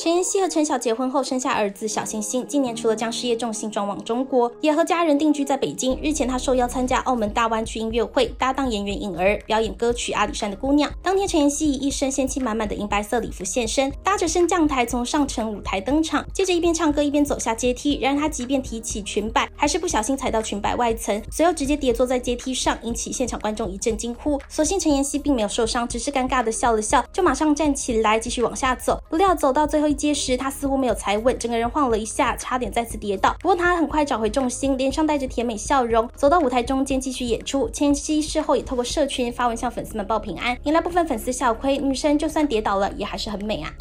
陈妍希和陈晓结婚后生下儿子小星星，今年除了将事业重心转往中国，也和家人定居在北京。日前，他受邀参加澳门大湾区音乐会，搭档演员颖儿表演歌曲《阿里山的姑娘》。当天，陈妍希以一身仙气满满的银白色礼服现身，搭着升降台从上层舞台登场，接着一边唱歌一边走下阶梯。然而，他即便提起裙摆，还是不小心踩到裙摆外层，随后直接跌坐在阶梯上，引起现场观众一阵惊呼。所幸陈妍希并没有受伤，只是尴尬的笑了笑，就马上站起来继续往下走。不料走到最后一阶时，他似乎没有踩稳，整个人晃了一下，差点再次跌倒。不过他很快找回重心，脸上带着甜美笑容，走到舞台中间继续演出。陈妍希事后也透过社群发文向粉丝们报平安，引来部分粉丝笑亏，女神就算跌倒了，也还是很美啊。